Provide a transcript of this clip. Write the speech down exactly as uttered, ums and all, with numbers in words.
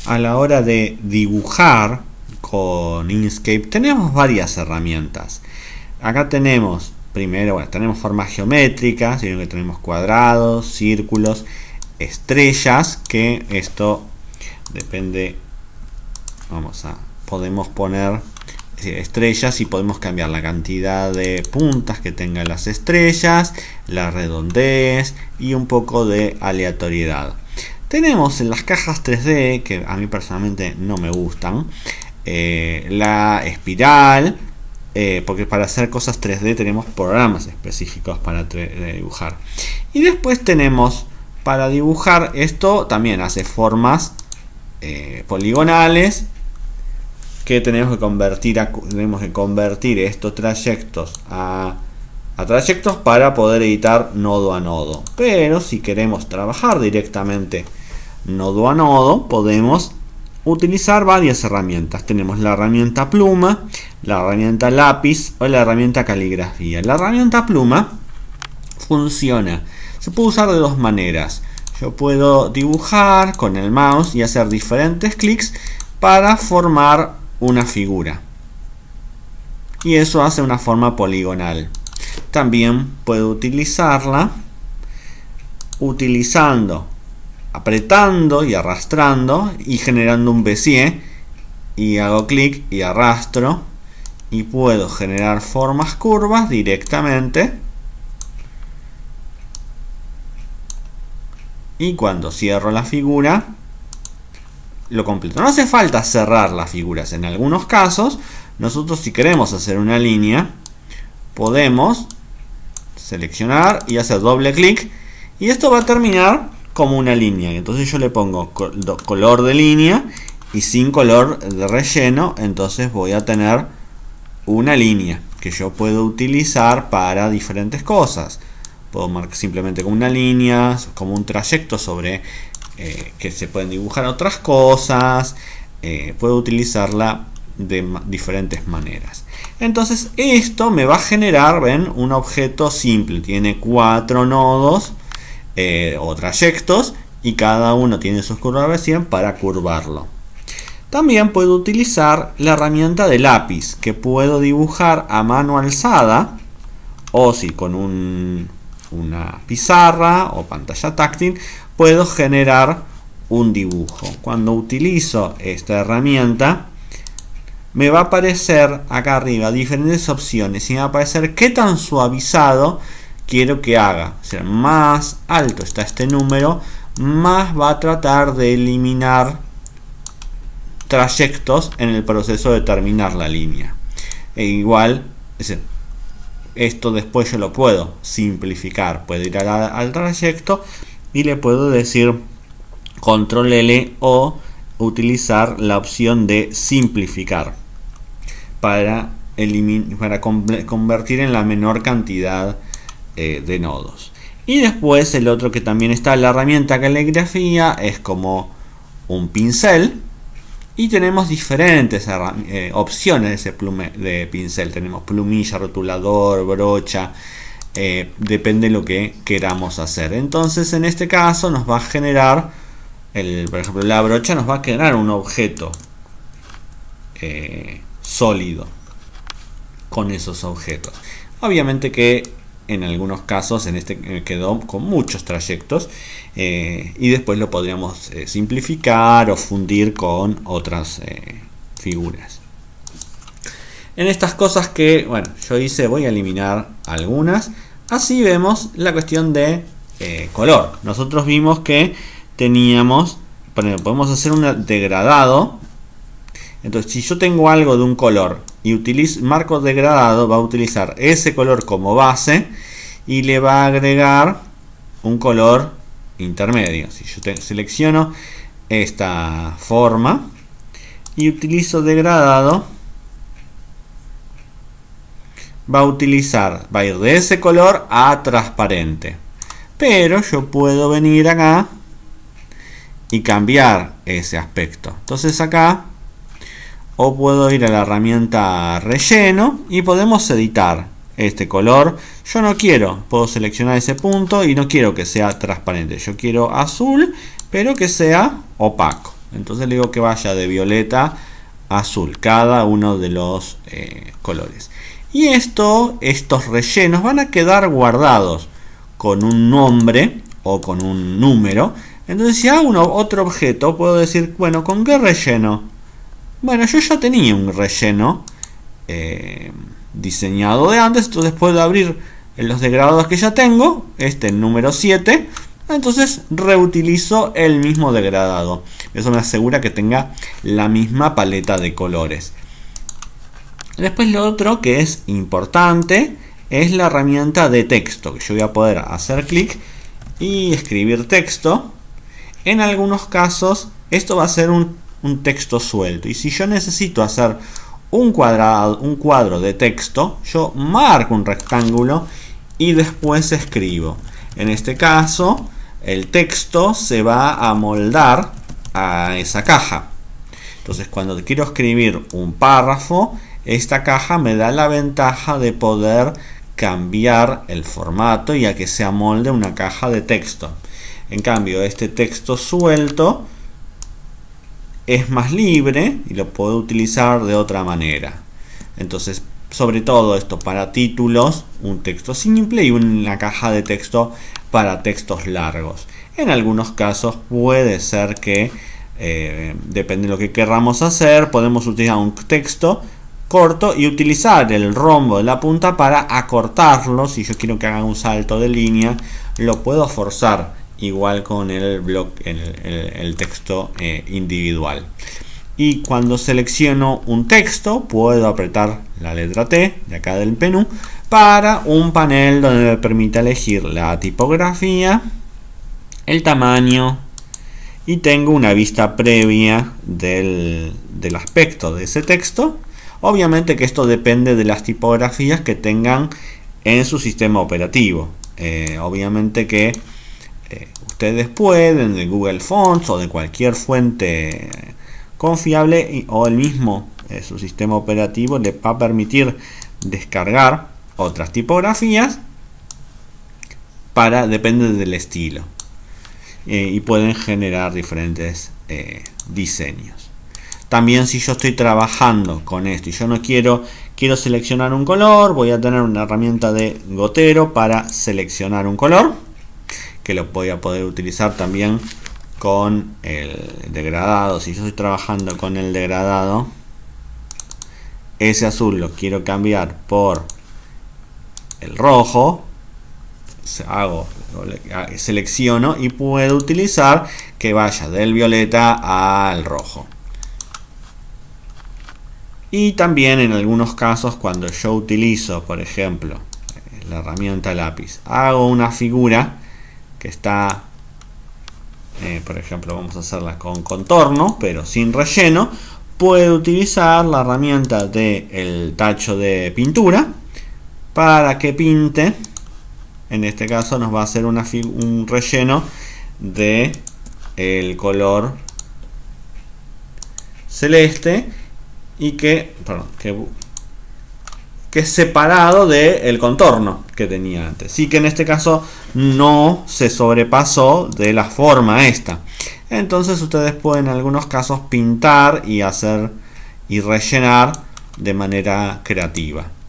a la hora de dibujar con Inkscape tenemos varias herramientas. Acá tenemos, primero, bueno, tenemos formas geométricas, sino que tenemos cuadrados, círculos, estrellas, que esto depende, vamos a, podemos poner estrellas y podemos cambiar la cantidad de puntas que tengan las estrellas, la redondez y un poco de aleatoriedad. Tenemos en las cajas tres D, que a mí personalmente no me gustan, eh, la espiral, eh, porque para hacer cosas tres D tenemos programas específicos para dibujar. Y después tenemos, para dibujar esto, también hace formas eh, poligonales, que tenemos que convertir a, tenemos que convertir estos trayectos a, a trayectos para poder editar nodo a nodo. Pero si queremos trabajar directamente nodo a nodo, podemos utilizar varias herramientas. Tenemos la herramienta pluma, la herramienta lápiz o la herramienta caligrafía. La herramienta pluma funciona, se puede usar de dos maneras. Yo puedo dibujar con el mouse y hacer diferentes clics para formar una figura, y eso hace una forma poligonal. También puedo utilizarla utilizando, apretando y arrastrando y generando un Bezier, y hago clic y arrastro y puedo generar formas curvas directamente, y cuando cierro la figura lo completo. No hace falta cerrar las figuras. En algunos casos, nosotros si queremos hacer una línea, podemos seleccionar y hacer doble clic, y esto va a terminar como una línea. Entonces yo le pongo color de línea y sin color de relleno, entonces voy a tener una línea que yo puedo utilizar para diferentes cosas. Puedo marcar simplemente como una línea, como un trayecto sobre Eh, que se pueden dibujar otras cosas. Eh, puedo utilizarla de ma diferentes maneras. Entonces esto me va a generar, ven, un objeto simple. Tiene cuatro nodos eh, o trayectos, y cada uno tiene sus curvas de Bezier para curvarlo. También puedo utilizar la herramienta de lápiz, que puedo dibujar a mano alzada, o si con un, una pizarra o pantalla táctil puedo generar un dibujo. Cuando utilizo esta herramienta me va a aparecer acá arriba diferentes opciones y me va a aparecer qué tan suavizado quiero que haga. O sea, más alto está este número, más va a tratar de eliminar trayectos en el proceso de terminar la línea. E igual, es decir, esto después yo lo puedo simplificar. Puedo ir a, al trayecto y le puedo decir control L o utilizar la opción de simplificar para, para convertir en la menor cantidad eh, de nodos. Y después el otro que también está, la herramienta caligrafía, es como un pincel, y tenemos diferentes eh, opciones de ese plume, de pincel. Tenemos plumilla, rotulador, brocha. Eh, depende de lo que queramos hacer. Entonces en este caso nos va a generar el, por ejemplo, la brocha nos va a generar un objeto eh, sólido con esos objetos. Obviamente que en algunos casos en este eh, quedó con muchos trayectos, eh, y después lo podríamos eh, simplificar o fundir con otras eh, figuras. En estas cosas que, bueno, yo hice, voy a eliminar algunas. Así vemos la cuestión de eh, color. Nosotros vimos que teníamos, podemos hacer un degradado. Entonces, si yo tengo algo de un color y utilizo marco degradado, va a utilizar ese color como base y le va a agregar un color intermedio. Si yo te, selecciono esta forma y utilizo degradado, va a utilizar, va a ir de ese color a transparente. Pero yo puedo venir acá y cambiar ese aspecto. Entonces acá, o puedo ir a la herramienta relleno y podemos editar este color. Yo no quiero, puedo seleccionar ese punto y no quiero que sea transparente. Yo quiero azul, pero que sea opaco. Entonces le digo que vaya de violeta a azul, cada uno de los eh, colores. Y esto, estos rellenos van a quedar guardados con un nombre o con un número. Entonces si hago uno, otro objeto, puedo decir, bueno, ¿con qué relleno? Bueno, yo ya tenía un relleno eh, diseñado de antes, entonces puedo abrir los degradados que ya tengo, este número siete, entonces reutilizo el mismo degradado. Eso me asegura que tenga la misma paleta de colores. Después lo otro que es importante es la herramienta de texto, que yo voy a poder hacer clic y escribir texto. En algunos casos esto va a ser un, un texto suelto, y si yo necesito hacer un cuadrado, un cuadro de texto, yo marco un rectángulo y después escribo. En este caso el texto se va a moldar a esa caja. Entonces cuando quiero escribir un párrafo, esta caja me da la ventaja de poder cambiar el formato y a que se amolde una caja de texto. En cambio, este texto suelto es más libre y lo puedo utilizar de otra manera. Entonces, sobre todo esto para títulos, un texto simple y una caja de texto para textos largos. En algunos casos puede ser que, eh, depende de lo que queramos hacer, podemos utilizar un texto corto y utilizar el rombo de la punta para acortarlo. Si yo quiero que haga un salto de línea, lo puedo forzar igual con el, bloque, el, el, el texto eh, individual. Y cuando selecciono un texto, puedo apretar la letra T de acá del menú para un panel donde me permite elegir la tipografía, el tamaño, y tengo una vista previa del, del aspecto de ese texto. Obviamente que esto depende de las tipografías que tengan en su sistema operativo. Eh, obviamente que eh, ustedes pueden de Google Fonts o de cualquier fuente confiable, y, o el mismo eh, su sistema operativo le va a permitir descargar otras tipografías para, depende del estilo, eh, y pueden generar diferentes eh, diseños. También si yo estoy trabajando con esto y yo no quiero quiero seleccionar un color, voy a tener una herramienta de gotero para seleccionar un color, que lo voy a poder utilizar también con el degradado. Si yo estoy trabajando con el degradado, ese azul lo quiero cambiar por el rojo, hago, selecciono y puedo utilizar que vaya del violeta al rojo. Y también en algunos casos, cuando yo utilizo, por ejemplo, la herramienta lápiz, hago una figura que está, eh, por ejemplo, vamos a hacerla con contorno, pero sin relleno, puedo utilizar la herramienta del tacho de pintura para que pinte. En este caso nos va a hacer una un relleno de el color celeste, y que, perdón, que, que es separado del contorno que tenía antes. Sí, que en este caso no se sobrepasó de la forma esta. Entonces ustedes pueden en algunos casos pintar y hacer y rellenar de manera creativa.